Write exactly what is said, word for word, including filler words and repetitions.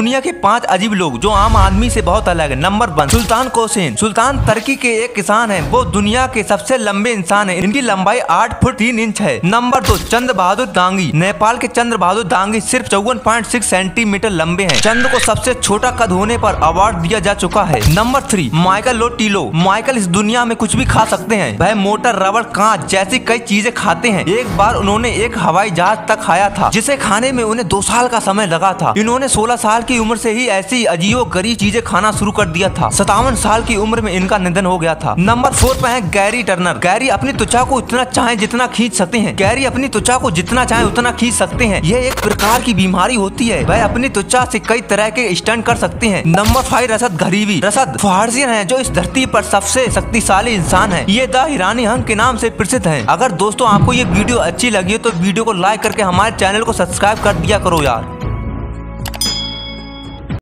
दुनिया के पांच अजीब लोग जो आम आदमी से बहुत अलग है। नंबर वन, सुल्तान कोसेन। सुल्तान तुर्की के एक किसान हैं। वो दुनिया के सबसे लंबे इंसान हैं। इनकी लंबाई आठ फुट तीन इंच है। नंबर दो, चंद्र बहादुर दांगी। नेपाल के चंद्र बहादुर दांगी सिर्फ चौवन पॉइंट छह सेंटीमीटर लंबे हैं। चंद्र को सबसे छोटा कद होने पर अवार्ड दिया जा चुका है। नंबर थ्री, माइकल लोटिलो। माइकल इस दुनिया में कुछ भी खा सकते हैं। वह मोटर, रबड़, कांच जैसी कई चीजें खाते हैं। एक बार उन्होंने एक हवाई जहाज तक खाया था, जिसे खाने में उन्हें दो साल का समय लगा था। इन्होंने सोलह साल की उम्र से ही ऐसी अजीबो गरीब चीजें खाना शुरू कर दिया था। सतावन साल की उम्र में इनका निधन हो गया था। नंबर फोर पे है गैरी टर्नर। गैरी अपनी त्वचा को इतना चाहे जितना खींच सकते हैं। गैरी अपनी त्वचा को जितना चाहे उतना खींच सकते हैं। यह एक प्रकार की बीमारी होती है। वह अपनी त्वचा से कई तरह के स्टंट कर सकते हैं। नंबर फाइव, रसद घरीवी। रसद फारसियन है जो इस धरती पर सबसे शक्तिशाली इंसान है। ये द ईरानी हंक के नाम से प्रसिद्ध है। अगर दोस्तों आपको ये वीडियो अच्छी लगी है तो वीडियो को लाइक करके हमारे चैनल को सब्सक्राइब कर दिया करो यार।